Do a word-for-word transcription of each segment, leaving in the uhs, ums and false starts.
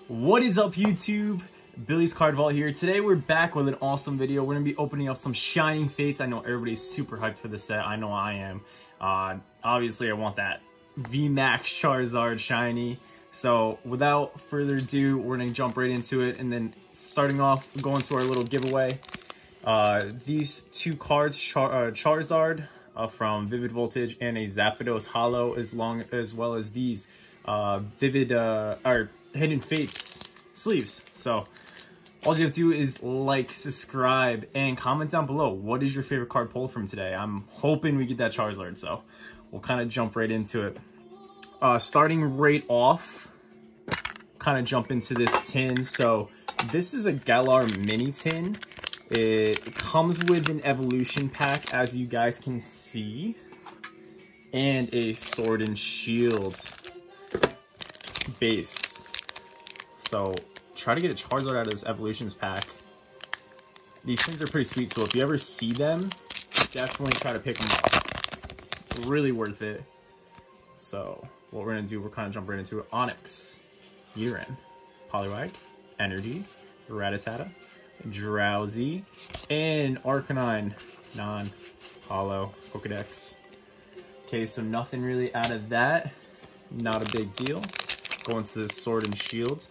What is up, YouTube? Billy's Card Vault here. Today we're back with an awesome video. We're going to be opening up some Shining Fates. I know everybody's super hyped for this set. I know I am. Uh, obviously, I want that V max Charizard Shiny. So without further ado, we're going to jump right into it. And then starting off, going to our little giveaway. Uh, these two cards, Char uh, Charizard uh, from Vivid Voltage and a Zapdos Holo, as long as well as these uh, Vivid uh, or Hidden Fates sleeves. So all you have to do is like, subscribe, and comment down below. What is your favorite card pull from today? I'm hoping we get that Charizard, so we'll kind of jump right into it. Uh, starting right off, kind of jump into this tin. So this is a Galar mini tin. It comes with an evolution pack, as you guys can see, and a Sword and Shield base. So try to get a Charizard out of this evolutions pack. These things are pretty sweet, so if you ever see them, definitely try to pick them up. Really worth it. So what we're gonna do, we're kind of jump right into it. Onyx, Urine, Poliwag, Energy, Rattata, Drowsy, and Arcanine non-holo Pokedex. Okay, so nothing really out of that. Not a big deal. Going to the Sword and Shield.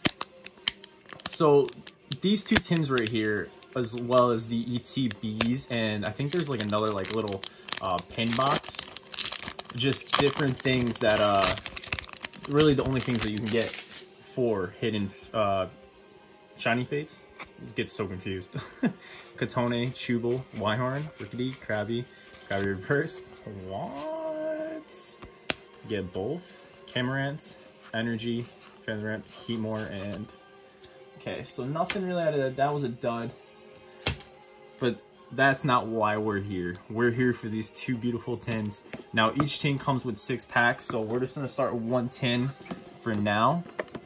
So these two tins right here, as well as the E T Bs, and I think there's like another like little uh, pin box. Just different things that uh, really the only things that you can get for hidden uh, Shiny Fates. Get so confused. Katone, Chubble, Wyhorn, Rickety, Krabby, Krabby Reverse. What? Get both. Camarant, Energy, Featherant, Heatmore, and... Okay, so nothing really out of that. That was a dud. But that's not why we're here. We're here for these two beautiful tins. Now, each tin comes with six packs, so we're just going to start with one tin for now.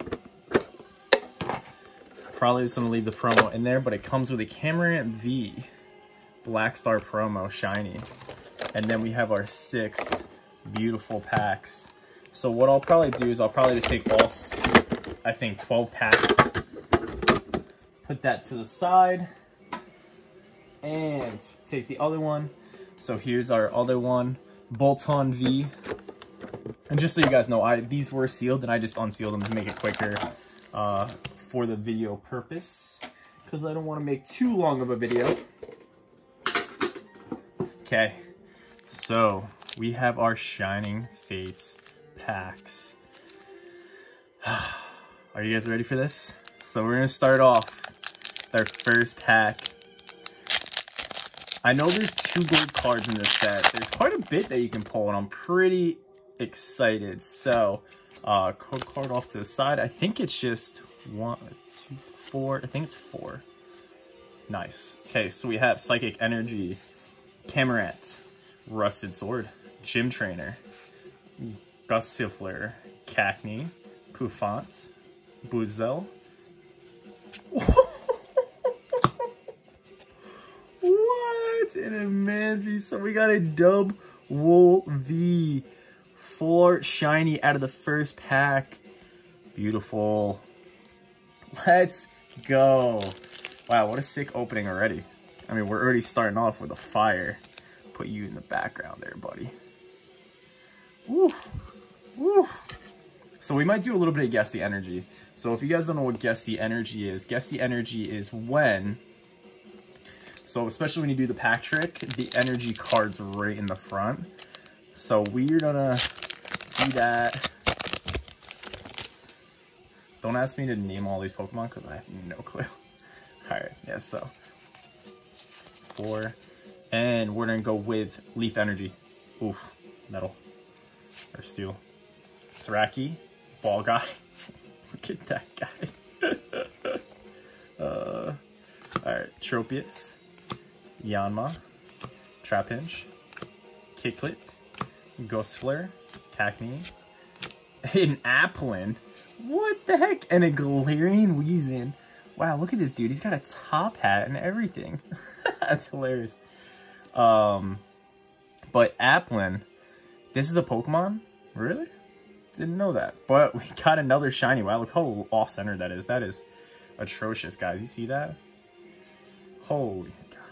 Probably just going to leave the promo in there, but it comes with a Camarant V Black Star promo Shiny. And then we have our six beautiful packs. So what I'll probably do is I'll probably just take all, I think, twelve packs. Put that to the side. And take the other one. So here's our other one, Bolton V. And just so you guys know, I these were sealed and I just unsealed them to make it quicker uh, for the video purpose. Because I don't want to make too long of a video. Okay, so we have our Shining Fates packs. Are you guys ready for this? So we're going to start off with our first pack. I know there's two gold cards in this set. There's quite a bit that you can pull, and I'm pretty excited. So, uh, code card off to the side. I think it's just one, two, four. I think it's four. Nice. Okay, so we have Psychic Energy, Camarant, Rusted Sword, Gym Trainer, Gossifleur, Cacnea, Pouffant, Buizel. What? And a man V. So we got a Dub Wool V. Four shiny out of the first pack. Beautiful. Let's go. Wow, what a sick opening already. I mean, we're already starting off with a fire. Put you in the background there, buddy. Woo. Woo. So we might do a little bit of Guess the Energy. So if you guys don't know what Guess the Energy is, Guess the Energy is when, so especially when you do the pack trick, the energy card's right in the front. So we're gonna do that. Don't ask me to name all these Pokemon because I have no clue. Alright, yeah, so four. And we're gonna go with Leaf Energy. Oof, Metal. Or Steel. Thracky. Ball Guy. Look at that guy. uh, Alright, Tropius. Yanma. Trapinch. Kicklet. Gossifleur. Cacnea. An Applin. What the heck? And a Galarian Weezing. Wow, look at this dude. He's got a top hat and everything. That's hilarious. Um, but Applin, this is a Pokemon? Really? Didn't know that. But we got another shiny. Wow, look how off-centered that is. That is atrocious, guys. You see that? Holy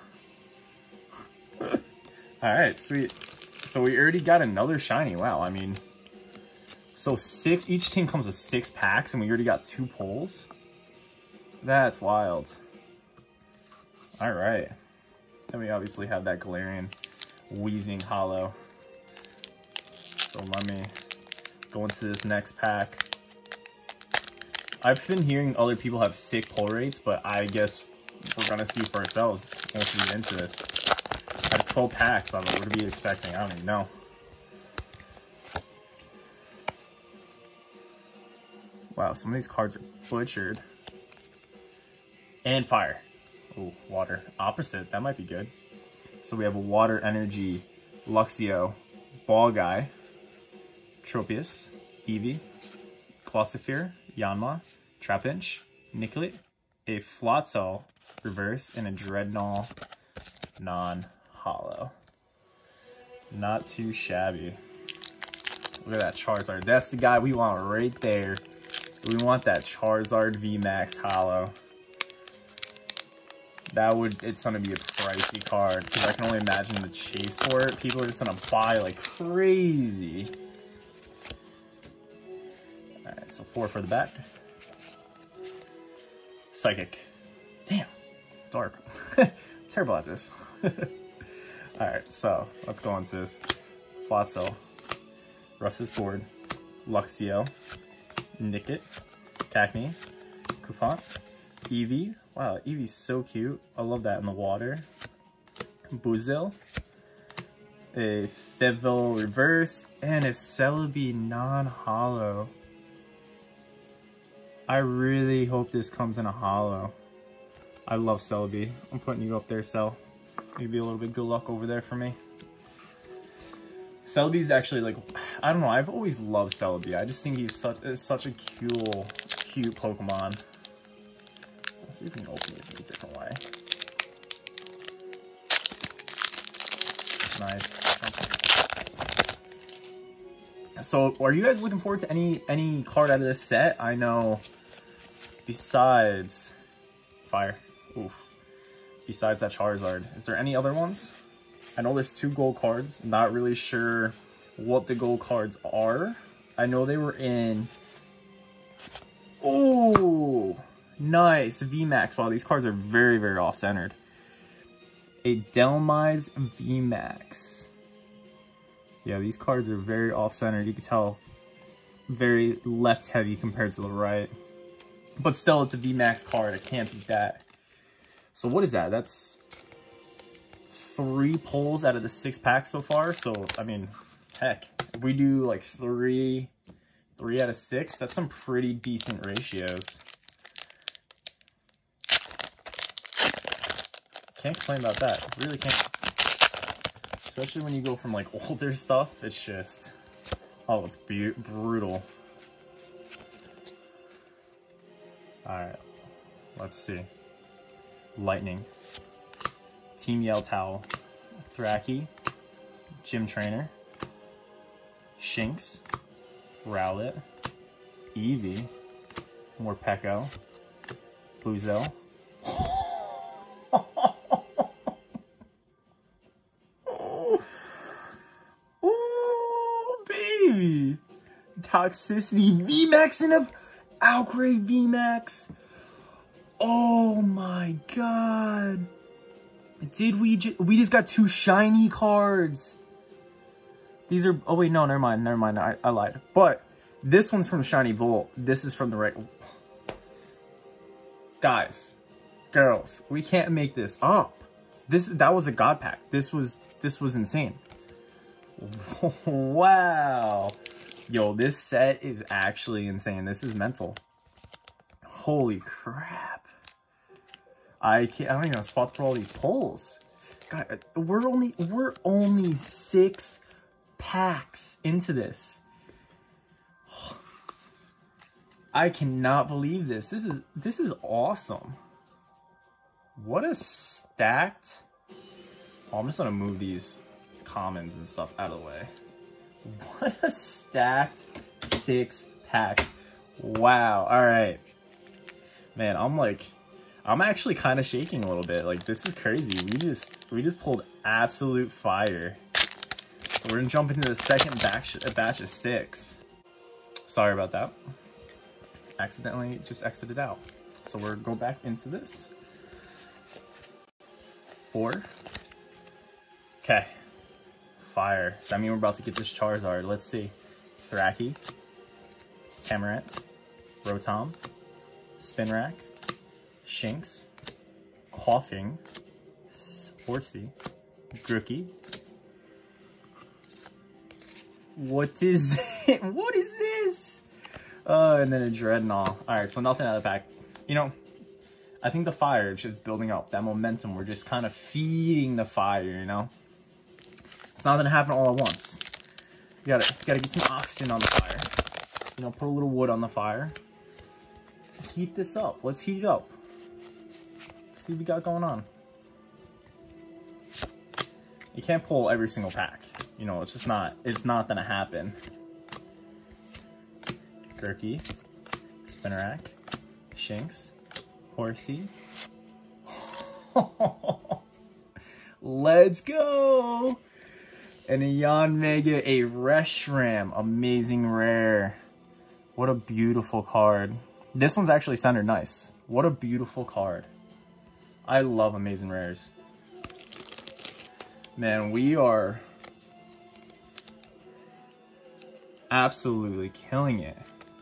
God. Alright, sweet. So we already got another shiny. Wow, I mean... So six, each team comes with six packs, and we already got two pulls? That's wild. Alright. Then we obviously have that Galarian Wheezing Hollow. So let me go into this next pack. I've been hearing other people have sick pull rates, but I guess we're gonna see for ourselves once we get into this. I have twelve packs on it. What are we expecting? I don't even know. Wow, some of these cards are butchered. And fire. Oh, water. Opposite. That might be good. So we have a Water Energy, Luxio, Ball Guy, Tropius, Eevee, Clossifere, Yanma, Trapinch, Nicklet, a Floatzel reverse, and a Dreadnought non-hollow. Not too shabby. Look at that Charizard. That's the guy we want right there. We want that Charizard V max hollow. That would, it's gonna be a pricey card, because I can only imagine the chase for it. People are just gonna buy like crazy. Alright, so four for the back. Psychic. Damn, dark. Terrible at this. Alright, so let's go into this. Floatzel, Rusted Sword, Luxio, Nickit, Cacnea, Kufant, Eevee. Wow, Eevee's so cute. I love that in the water. Buizel, a Thevil reverse, and a Celebi non-hollow. I really hope this comes in a hollow. I love Celebi. I'm putting you up there, Cel. Maybe a little bit good luck over there for me. Celebi's actually like, I don't know, I've always loved Celebi. I just think he's such, such a cool, cute Pokemon. Let's see if we can open these in a different way. Nice. So, are you guys looking forward to any any card out of this set? I know, besides Fire, oof, besides that Charizard, is there any other ones? I know there's two gold cards. Not really sure what the gold cards are. I know they were in... Oh, nice. V max. Wow, these cards are very, very off-centered. A Delmise V max. Yeah, these cards are very off-centered. You can tell very left-heavy compared to the right. But still, it's a V max card. I can't beat that. So what is that? That's three pulls out of the six packs so far. So, I mean, heck, if we do like three, three out of six, that's some pretty decent ratios. Can't complain about that. Really can't. Especially when you go from like older stuff, it's just, oh, it's brutal. All right, let's see. Lightning. Team Yell Towel, Thracky, Gym Trainer, Shinx, Rowlet, Eevee, Morpeko, Buizel. Oh, baby! Toxicity V max and a Outgrade V max. Oh my god. Did we just, we just got two shiny cards. These are, oh wait, no, never mind, never mind, I, I lied. But this one's from Shiny Bolt. This is from the right. Guys, girls, we can't make this up. This, that was a god pack. This was, this was insane. Wow. Yo, this set is actually insane. This is mental. Holy crap. I can't, I don't even have a spot for all these pulls. God, we're only, we're only six packs into this. I cannot believe this. This is, this is awesome. What a stacked, oh, I'm just gonna move these commons and stuff out of the way. What a stacked Six packs. Wow. All right. Man, I'm like, I'm actually kind of shaking a little bit. Like, this is crazy. We just, we just pulled absolute fire. So we're gonna jump into the second batch, batch of six. Sorry about that. Accidentally just exited out. So we're go back into this. Four. Okay. Fire. Does that mean we're about to get this Charizard? Let's see. Thracky. Camerant. Rotom. Spinrack. Shinx. Coughing. Horsey. Grookey. What is it? What is this? Uh, and then a Dreadnought. Alright, so nothing out of the pack. You know, I think the fire is just building up. That momentum, we're just kind of feeding the fire, you know? It's not gonna happen all at once. You gotta, you gotta get some oxygen on the fire. You know, put a little wood on the fire. Heat this up. Let's heat it up. See what we got going on. You can't pull every single pack. You know, it's just not, it's not gonna happen. Grookey, Spinrack, Shinx, Horsey. Let's go! And a Yanmega, a Reshiram, amazing rare. What a beautiful card. This one's actually centered nice. What a beautiful card. I love amazing rares. Man, we are absolutely killing it.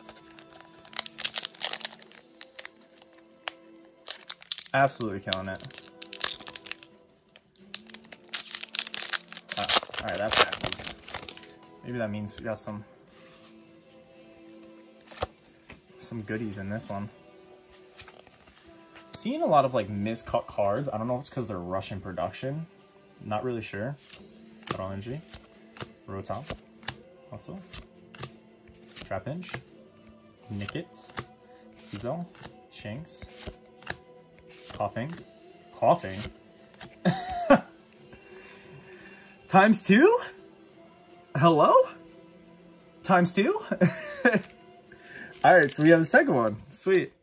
Absolutely killing it. Oh, all right, that pack was, maybe that means we got some some goodies in this one. Seeing a lot of like miscut cards. I don't know if it's because they're rushing production. Not really sure. Battle Energy, Rotom, also Trapinch, Nickit, Fizzle, Shinx, Coughing, Coughing, times two? Hello? Times two? Alright, so we have the second one. Sweet.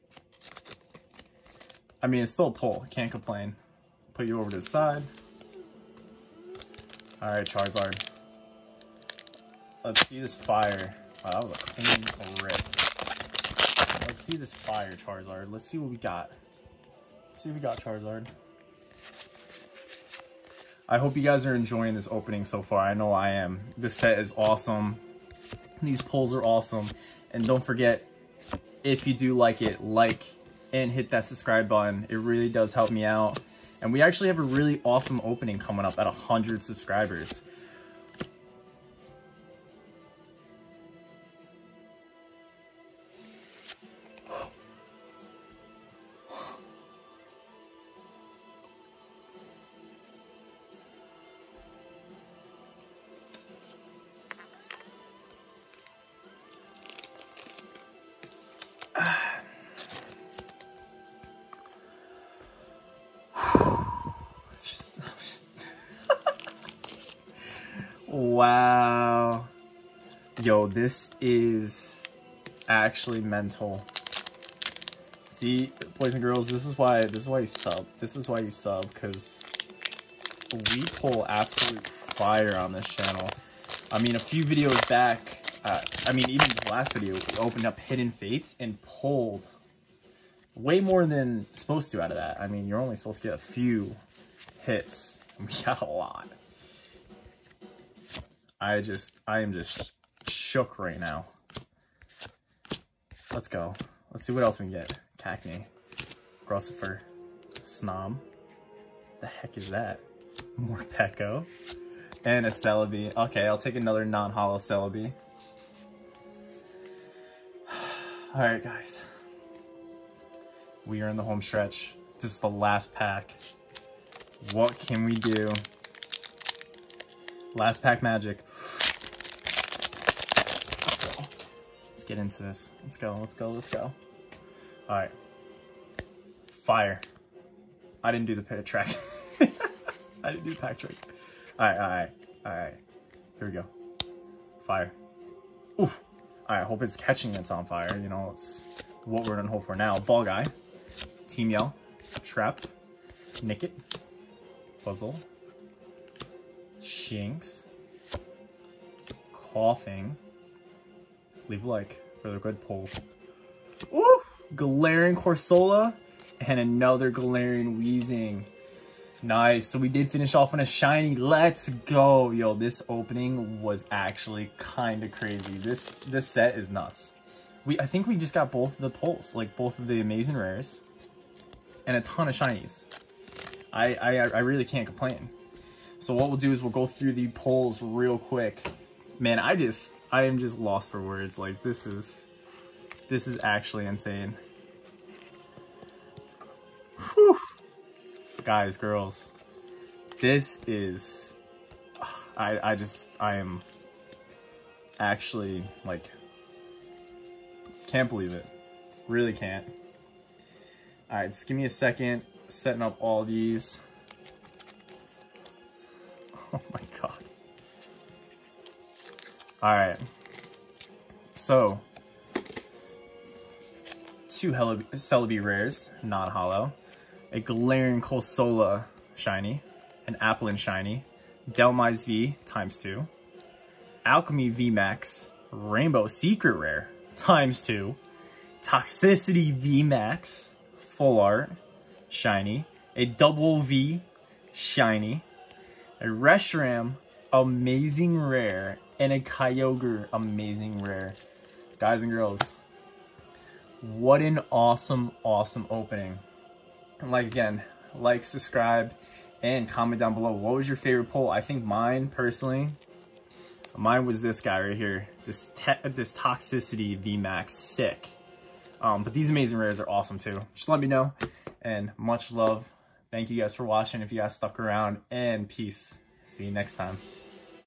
I mean, it's still a pull. Can't complain. Put you over to the side. Alright, Charizard. Let's see this fire. Wow, that was a clean rip. Let's see this fire, Charizard. Let's see what we got. Let's see what we got, Charizard. I hope you guys are enjoying this opening so far. I know I am. This set is awesome. These pulls are awesome. And don't forget, if you do like it, like and hit that subscribe button. It really does help me out. And we actually have a really awesome opening coming up at one hundred subscribers. Wow. Yo, this is actually mental. See, boys and girls, this is why this is why you sub. This is why you sub, because we pull absolute fire on this channel. I mean, a few videos back, uh, I mean, even this last video, we opened up Hidden Fates and pulled way more than supposed to out of that. I mean, you're only supposed to get a few hits. We got a lot. I just, I am just shook right now. Let's go. Let's see what else we can get. Cacnea, Grossefer, Snom. The heck is that? Morpeko. And a Celebi. Okay, I'll take another non-holo Celebi. Alright, guys. We are in the home stretch. This is the last pack. What can we do? Last pack magic. Let's get into this. Let's go, let's go, let's go. Alright. Fire. I didn't do the pit track. I didn't do the pack trick. Alright, alright, alright. Here we go. Fire. Oof. I hope it's catching it's on fire. You know, it's what we're gonna hope for now. Ball Guy, Team Yell, Trap, Nicket, Puzzle, Shinx, Coughing. Leave a like for the good pulls. Woo! Galarian Corsola and another Galarian Wheezing. Nice. So we did finish off on a shiny. Let's go. Yo, this opening was actually kind of crazy. This this set is nuts. We I think we just got both of the pulls, like both of the amazing rares and a ton of shinies. I I I really can't complain. So what we'll do is we'll go through the pulls real quick. Man, I just I am just lost for words. Like this is this is actually insane. Whew. Guys, girls, this is, I, I just, I am actually, like, can't believe it. Really can't. All right, just give me a second, setting up all these. Oh my God. All right. So, two Celebi rares, non-holo. A Galarian Corsola shiny, an Applin shiny, Delmise V times two, Alchemy V Max, Rainbow Secret Rare times two, Toxicity V Max, full art, shiny, a Double V shiny, a Reshiram amazing rare, and a Kyogre amazing rare. Guys and girls, what an awesome, awesome opening. And like again, like, subscribe, and comment down below. What was your favorite pull? I think mine, personally, mine was this guy right here. This this Toxicity V Max, sick. Um, but these amazing rares are awesome too. Just let me know, and much love. Thank you guys for watching if you guys stuck around, and peace. See you next time.